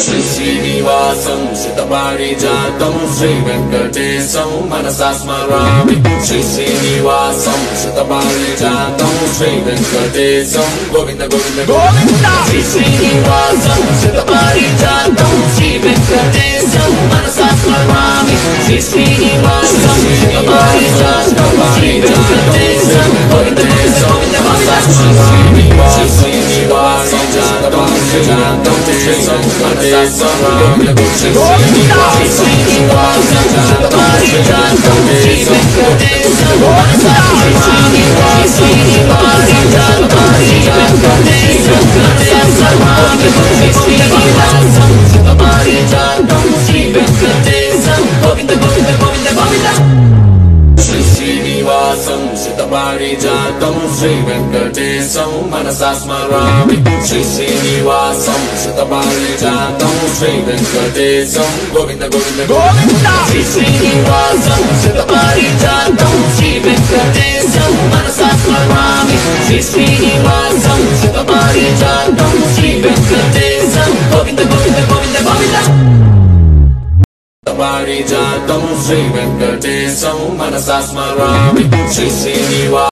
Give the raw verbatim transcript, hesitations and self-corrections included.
శ్రీ శ్రీనివాసం శతపారిజాతం శ్రీ వెంకటేశం మనసా స్మరామి శ్రీ శ్రీనివాసం శతపారిజాతం శ్రీ వెంకటేశం గోవింద గోవింద గోవింద శ్రీ శ్రీనివాసం శతపారిజాతం శ్రీ వెంకటేశం మనసా స్మరామి శ్రీ శ్రీనివాసం శతపారిజాతం శ్రీ వెంకటేశం గోవింద గోవింద మనసా స్మరామి శ్రీ శ్రీనివాసం శతపారిజాతం శ్రీ వెంకటేశం గోవింద గోవింద శ్రీ శ్రీనివాసం శతపారిజాతం శ్రీ వెంకటేశం మనసా స్మరామి శ్రీ శ్రీనివాసం శతపారిజాతం శ్రీ వెంకటేశం శతపారిజాతం శ్రీ వెంకటేశం గోవింద గోవింద గోవింద గోవింద శ్రీ శ్రీనివాసం శతపారిజాతం శ్రీ వెంకటేశం మనసా స్మరామి శ్రీ శ్రీనివాసం శతపారిజాతం శ్రీ వెంకటేశం గోవింద గోవింద గోవింద శ్రీ శ్రీనివాసం శతపారిజాతం శ్రీ వెంకటేశం మనసా స్మరామి శ్రీ శ్రీనివాసం శతపారిజాతం శ్రీ వెంకటేశం గోవింద గోవింద గోవింద గోవింద శతపారిజాతం శ్రీ వెంకటేశం మనసా స్మరామి శ్రీ శ్రీనివాసం